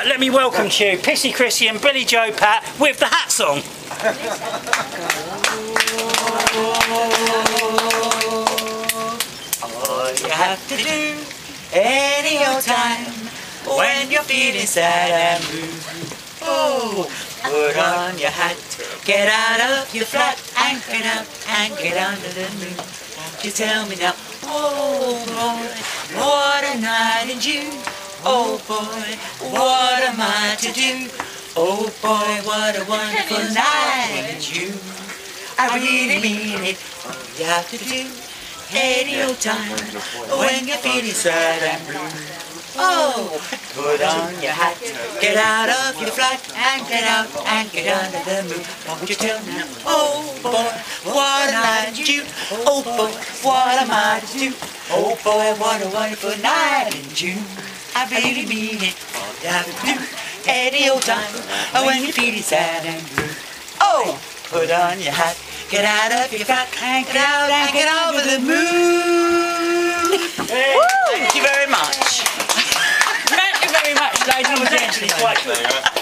Let me welcome to you PissyChrissy and BillyJoePat with the hat song. All you have to do any old time when you're feeling sad and blue. Oh, put on your hat, get out of your flat and get out and get under the moon. Won't you tell me now? Oh boy, what a night in June. Oh boy, what am I to do? Oh boy, what a wonderful night in June. I really mean it. All you have to do any old time when you're feeling sad and blue. Oh, put on your hat, get out of your flat and get out and get under the moon. Won't you tell me now? Oh boy, what a night in June. Oh boy, what am I to do? Oh boy, what a wonderful night in June. I really mean it. All you have to do any old time when you're feeling sad and blue. Oh, put on your hat, get out of your flat and get out and get over the moon. Thank you very much. Thank you very much, ladies and gentlemen.